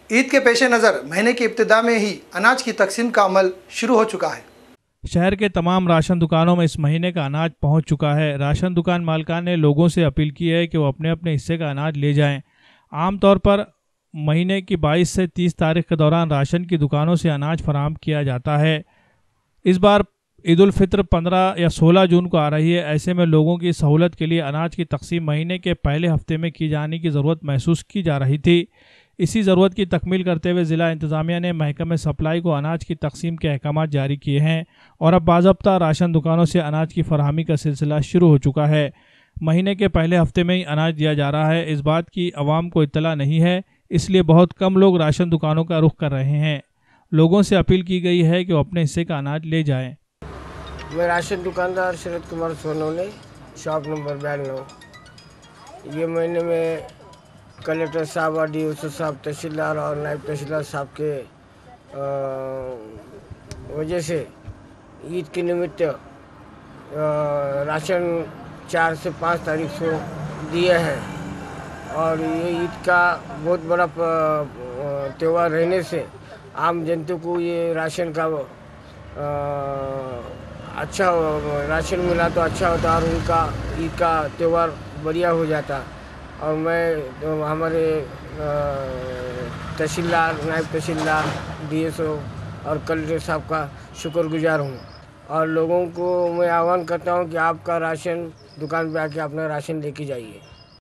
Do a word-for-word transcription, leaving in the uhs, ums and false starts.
ईद के पेश नज़र महीने की इब्तिदा में ही अनाज की तकसीम का अमल शुरू हो चुका है। शहर के तमाम राशन दुकानों में इस महीने का अनाज पहुंच चुका है। राशन दुकान मालिकान ने लोगों से अपील की है कि वो अपने अपने हिस्से का अनाज ले जाएं। आमतौर पर महीने की बाईस से तीस तारीख के दौरान राशन की दुकानों से अनाज फराहम किया जाता है। इस बार ईद उल फित्र पंद्रह या सोलह जून को आ रही है। ऐसे में लोगों की सहूलत के लिए अनाज की तकसीम महीने के पहले हफ्ते में की जाने की ज़रूरत महसूस की जा रही थी। इसी ज़रूरत की तकमील करते हुए ज़िला इंतज़ामिया ने महकमे सप्लाई को अनाज की तकसीम के अहकाम जारी किए हैं और अब बाज़ाब्ता राशन दुकानों से अनाज की फराहमी का सिलसिला शुरू हो चुका है। महीने के पहले हफ्ते में ही अनाज दिया जा रहा है। इस बात की आवाम को इत्तला नहीं है, इसलिए बहुत कम लोग राशन दुकानों का रुख कर रहे हैं। लोगों से अपील की गई है कि वो अपने हिस्से का अनाज ले जाएं। मैं राशन दुकानदार शरद कुमार सोनोने, शॉप नंबर बयानवे। ये महीने में कलेक्टर साहब और डी ओ साहब, तहसीलदार और नायब तहसीलदार साहब के वजह से ईद के निमित्त राशन चार से पाँच तारीख को दिए हैं और ये ईद का बहुत बड़ा त्यौहार रहने से आम जनता को ये राशन का अच्छा राशन मिला तो अच्छा होता और उनका ईद का त्यौहार बढ़िया हो जाता। और मैं तो हमारे तहसीलदार, नायब तहसीलदार, डी एस ओ और कलेक्टर साहब का शुक्रगुजार हूँ और लोगों को मैं आह्वान करता हूँ कि आपका राशन दुकान पे आके अपना राशन लेके जाइए।